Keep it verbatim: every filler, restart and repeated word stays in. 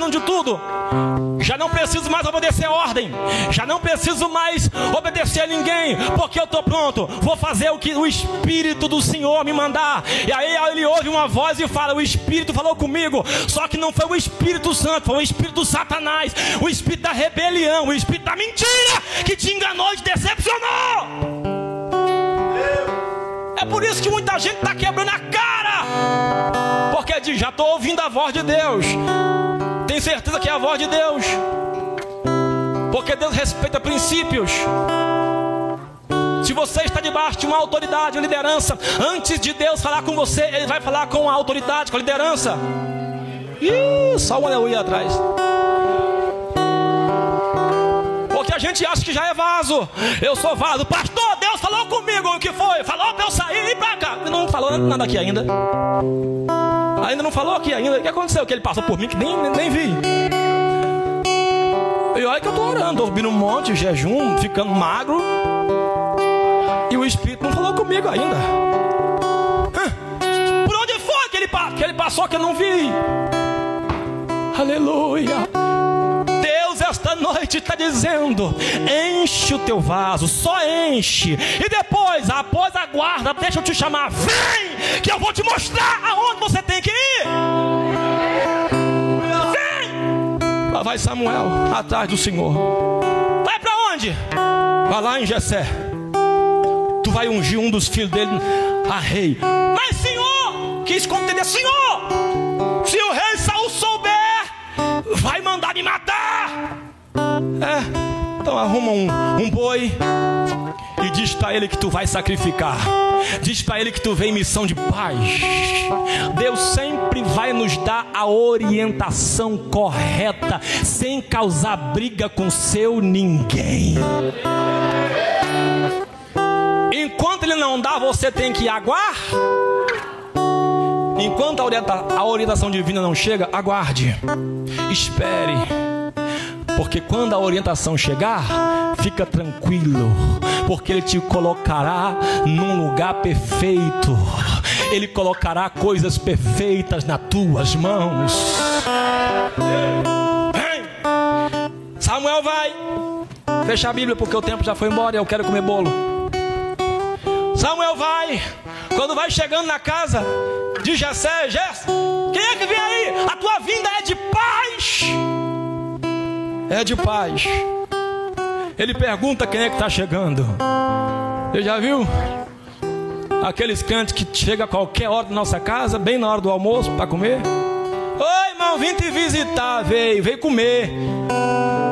fazendo de tudo. Já não preciso mais obedecer a ordem. Já não preciso mais obedecer a ninguém, porque eu estou pronto. Vou fazer o que o Espírito do Senhor me mandar. E aí ele ouve uma voz e fala: o Espírito falou comigo. Só que não foi o Espírito Santo, foi o Espírito do Satanás, o Espírito da rebelião, o Espírito da mentira, que te enganou e te decepcionou. É por isso que muita gente está quebrando a cara, porque diz: já estou ouvindo a voz de Deus. Tem certeza que é a voz de Deus? Porque Deus respeita princípios. Se você está debaixo de uma autoridade, uma liderança, antes de Deus falar com você, Ele vai falar com a autoridade, com a liderança. Ih, só um aleluia atrás. Porque a gente acha que já é vaso. Eu sou vaso. Pastor, Deus falou comigo. O que foi? Falou para eu sair e ir para cá. Não falou nada aqui ainda. Ainda não falou aqui ainda. O que aconteceu? Que ele passou por mim que nem, nem, nem vi. E olha que eu estou orando. Estou subindo um monte, jejum, ficando magro. E o Espírito não falou comigo ainda. Por onde foi que ele, que ele passou que eu não vi? Aleluia. Deus esta noite está dizendo: enche o teu vaso, só enche. E depois, após a guarda, deixa eu te chamar. Vem, que eu vou te mostrar aonde você tem que ir. Vem. Lá vai Samuel, atrás do Senhor. Vai para onde? Vai lá em Jessé. Tu vai ungir um dos filhos dele a rei. Mas Senhor, quis contender: Senhor, se o rei Saul souber, vai mandar me matar. É, então arruma um, um boi e diz para ele que tu vai sacrificar. Diz para ele que tu vem em missão de paz. Deus sempre vai nos dar a orientação correta, sem causar briga com seu ninguém. Enquanto ele não dá, você tem que aguardar. Enquanto a, orienta, a orientação divina não chega, aguarde, espere. Porque quando a orientação chegar, fica tranquilo, porque Ele te colocará num lugar perfeito. Ele colocará coisas perfeitas nas tuas mãos. Vem. Samuel vai. Fecha a Bíblia porque o tempo já foi embora e eu quero comer bolo. Samuel vai. Quando vai chegando na casa de Jessé: Jessé, quem é que vem aí? A tua vinda é de paz. É de paz. Ele pergunta quem é que está chegando. Você já viu? Aqueles crentes que chegam a qualquer hora da nossa casa, bem na hora do almoço, para comer. Oi, irmão, vim te visitar. Veio, veio comer.